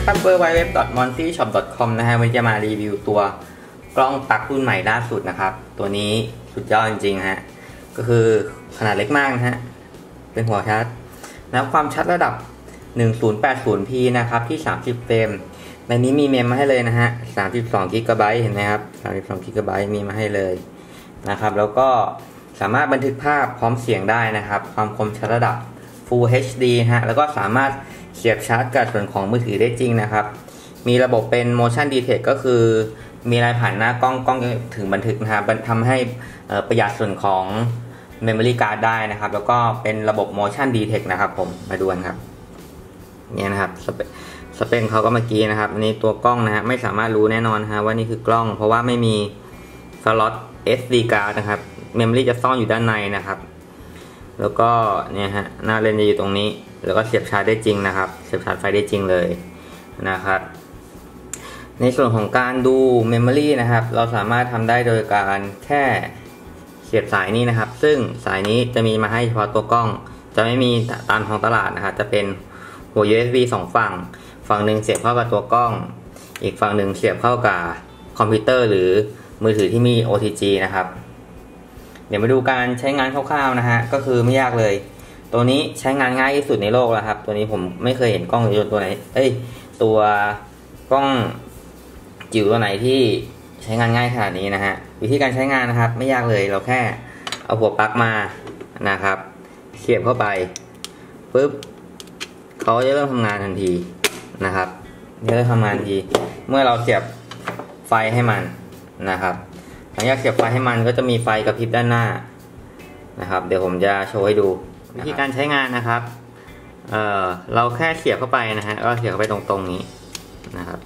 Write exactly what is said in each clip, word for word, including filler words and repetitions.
ครับ ดับเบิลยู ดับเบิลยู ดับเบิลยู ดอท มอนตี้ ช็อป ดอท คอม นะฮะวันนี้จะมารีวิวตัวกล้องปลั๊กรุ่นใหม่ล่าสุดนะครับตัวนี้สุดยอดจริงๆฮะก็คือขนาดเล็กมากนะฮะเป็นหัวชาร์จแล้วความชัดระดับ หนึ่งพันแปดสิบ พี นะครับที่สามสิบเฟรมในนี้มีเมมมาให้เลยนะฮะสามสิบสองกิกะไบต์เห็นไหมครับสามสิบสองกิกะไบต์มีมาให้เลยนะครับแล้วก็สามารถบันทึกภาพพร้อมเสียงได้นะครับความคมชัดระดับ Full เอช ดี ฮะแล้วก็สามารถเสียบชาร์จกับส่วนของมือถือได้จริงนะครับมีระบบเป็น motion detect ก็คือมีอะไรผ่านหน้ากล้องกล้องถึงบันทึกนะครับทำให้ประหยัดส่วนของ memory card ได้นะครับแล้วก็เป็นระบบ motion detect นะครับผมมาดูกันครับเนี่ยนะครับสเปคเขาก็เมื่อกี้นะครับอันนี้ตัวกล้องนะฮะไม่สามารถรู้แน่นอนฮะว่านี่คือกล้องเพราะว่าไม่มีสล็อต เอส ดี card นะครับ memory จะซ่อนอยู่ด้านในนะครับแล้วก็เนี่ยฮะหน้าเลนจะอยู่ตรงนี้แล้วก็เสียบชาร์จได้จริงนะครับเสียบชาร์จไฟได้จริงเลยนะครับในส่วนของการดู memory นะครับเราสามารถทำได้โดยการแค่เสียบสายนี้นะครับซึ่งสายนี้จะมีมาให้เฉพาะตัวกล้องจะไม่มีตามท้องตลาดนะครับจะเป็นหัว ยู เอส บี สองฝั่งฝั่งหนึ่งเสียบเข้ากับตัวกล้องอีกฝั่งหนึ่งเสียบเข้ากับคอมพิวเตอร์หรือมือถือที่มี โอ ที จี นะครับเดี๋ยวมาดูการใช้งานคร่าวๆนะฮะก็คือไม่ยากเลยตัวนี้ใช้งานง่ายที่สุดในโลกแล้วครับตัวนี้ผมไม่เคยเห็นกล้องยนต์ตัวไหนเอ้ยตัวกล้องจิ๋วตัวไหนที่ใช้งานง่ายขนาดนี้นะฮะวิธีการใช้งานนะครับไม่ยากเลยเราแค่เอาหัวปลั๊กมานะครับเสียบเข้าไปปุ๊บเขาจะเริ่มทำงานทันทีนะครับจะเริ่มทำงานทันทีเมื่อเราเสียบไฟให้มันนะครับหลังจากเสียบไฟให้มันก็จะมีไฟกระพริบด้านหน้านะครับเดี๋ยวผมจะโชว์ให้ดูวิธีการใช้งานนะครับเอ่อเราแค่เสียบเข้าไปนะฮะก็เสียบเข้าไปตรงๆนี้นะครับ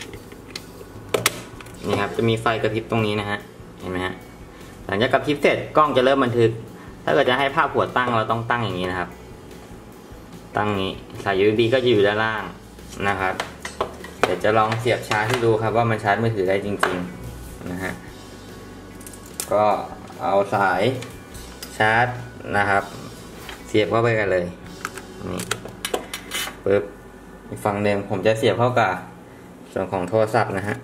นี่ครับจะมีไฟกระพริบตรงนี้นะฮะเห็นไหมฮะหลังจากกระพริบเสร็จกล้องจะเริ่มบันทึกถ้าเกิดจะให้ภาพหัวตั้งเราต้องตั้งอย่างนี้นะครับตั้งนี้สาย ยู เอส บี ก็จะอยู่ด้านล่างนะครับเดี๋ยวจะลองเสียบชาร์จให้ดูครับว่ามันชาร์จมือถือได้จริงๆนะฮะก็เอาสายชาร์จนะครับเสียบเข้าไปกันเลยนี่ปึ๊บอีกฝั่งหนึ่งผมจะเสียบเข้ากับส่วนของโทรศัพท์นะฮะ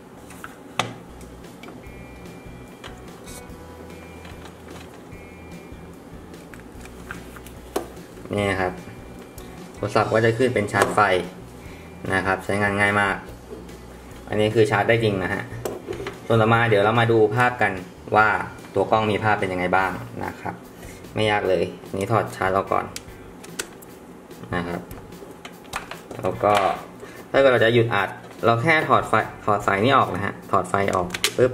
นี่นะครับโทรศัพท์ก็จะขึ้นเป็นชาร์จไฟนะครับใช้งานง่ายมากอันนี้คือชาร์จได้จริงนะฮะส่วนต่อมาเดี๋ยวเรามาดูภาพกันว่าตัวกล้องมีภาพเป็นยังไงบ้างนะครับไม่ยากเลยนี้ถอดชาร์จออกก่อนนะครับแล้วก็ถ้าเกิดเราจะหยุดอัดเราแค่ถอดไฟถอดสายนี้ออกนะฮะถอดไฟออกปึ๊บ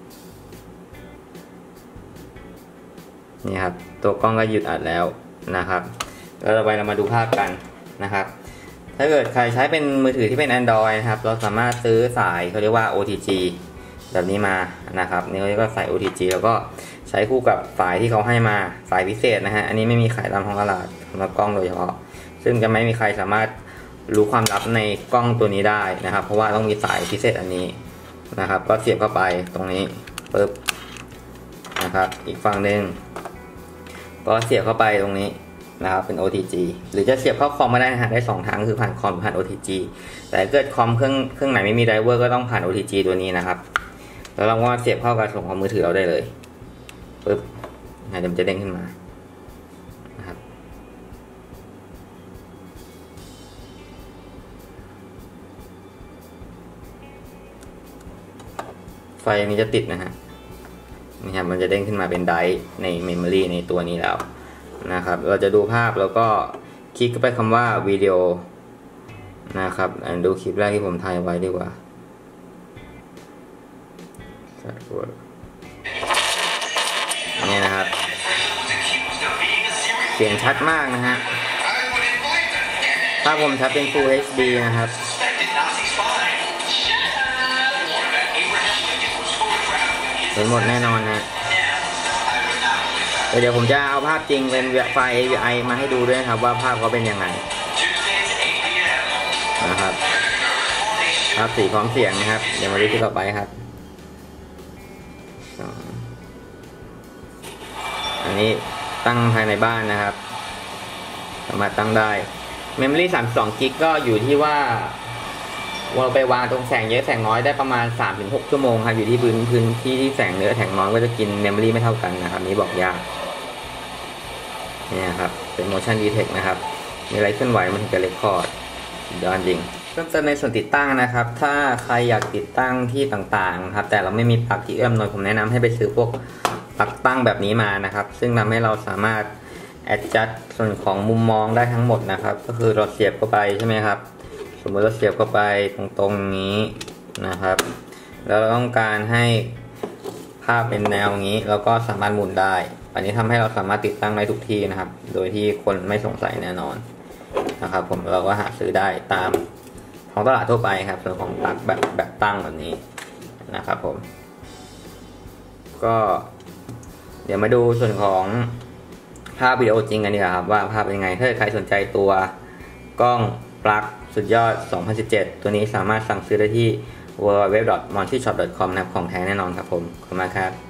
นี่ครับตัวกล้องก็หยุดอัดแล้วนะครับแล้วต่อไปเรามาดูภาพกันนะครับถ้าเกิดใครใช้เป็นมือถือที่เป็น Android นะครับเราสามารถซื้อสายเขาเรียกว่า โอ ที จี แบบนี้มานะครับนี่เขาเรียกว่าสาย โอ ที จี แล้วก็ใช้คู่กับสายที่เขาให้มาสายพิเศษนะฮะอันนี้ไม่มีขายตามท้องตลาดสำหรับกล้องโดยเฉพาะซึ่งจะไม่มีใครสามารถรู้ความลับในกล้องตัวนี้ได้นะครับเพราะว่าต้องมีสายพิเศษอันนี้นะครับก็เสียบเข้าไปตรงนี้ปึ๊บนะครับอีกฝั่งหนึ่งก็เสียบเข้าไปตรงนี้นะครับเป็น โอ ที จี หรือจะเสียบเข้าคอมก็ได้นะฮะได้สองทางคือผ่านคอมผ่าน โอ ที จี แต่เกิดคอมเครื่องเครื่องไหนไม่มีไดรเวอร์ก็ต้องผ่าน โอ ที จี ตัวนี้นะครับแล้วเราก็เสียบเข้ากับส่วนของมือถือเราได้เลยปึ๊บเดี๋ยวมันจะเด้งขึ้นมานะครับไฟนี้จะติดนะฮะนี่ครับมันจะเด้งขึ้นมาเป็นไดรฟ์ในเมมโมรีในตัวนี้แล้วนะครับเราจะดูภาพแล้วก็คลิกเข้าไปคำว่าวิดีโอนะครับดูคลิปแรกที่ผมถ่ายไว้ดีกว่านี่นะครับเสียงชัดมากนะฮะภาพผมชัดเป็น Full เอช ดี นะครับเห็นหมดแน่นอนนะเดี๋ยวผมจะเอาภาพจริงเป็นไฟล์ เอ วี ไอ มาให้ดูด้วยครับว่าภาพเขาเป็นยังไงนะครับภาพสีพร้อมเสียงนะครับเดี๋ยวมาดูที่ต่อไปครับอันนี้ตั้งภายในบ้านนะครับสามารถตั้งได้ Memory สามสิบสองกิกะไบต์ก็อยู่ที่ว่าเราไปวางตรงแสงเยอะแสงน้อยได้ประมาณ สามถึงหก ชั่วโมงครับอยู่ที่พื้นพื้นที่ที่แสงเยอะแสงน้อยก็จะกินเมมโมรี่ไม่เท่ากันนะครับนี้บอกยากเนี่ยครับเป็น motion detect นะครับมีอะไรเคลื่อนไหวมันถึงจะเรคคอร์ดยอดจริงเพิ่มเติมในส่วนติดตั้งนะครับถ้าใครอยากติดตั้งที่ต่างๆครับแต่เราไม่มีปลั๊กที่เอื้อมหน่วยผมแนะนำให้ไปซื้อพวกปลั๊กตั้งแบบนี้มานะครับซึ่งทำให้เราสามารถ adjust ส่วนของมุมมองได้ทั้งหมดนะครับก็คือเราเสียบเข้าไปใช่ไหมครับสมมติเราเสียบเข้าไปตรงๆนี้นะครับแล้วเราต้องการให้ภาพเป็นแนวนี้แล้วก็สามารถหมุนได้อันนี้ทำให้เราสามารถติดตั้งได้ทุกที่นะครับโดยที่คนไม่สงสัยแน่นอนนะครับผมเราก็หาซื้อได้ตามท้องตลาดทั่วไปครับส่วนของปลั๊กแบบแบบตั้งแบบนี้นะครับผมก็เดี๋ยวมาดูส่วนของภาพวิดีโอจริงกันดีกว่าครับว่าภาพเป็นยังไงถ้าใครสนใจตัวกล้องปลั๊กสุดยอดสองพันสิบเจ็ดตัวนี้สามารถสั่งซื้อได้ที่ ดับเบิลยู ดับเบิลยู ดับเบิลยู ดอท มอนตี้ช็อป ดอท คอม นะครับของแท้แน่นอนครับผมขอบคุณมากครับ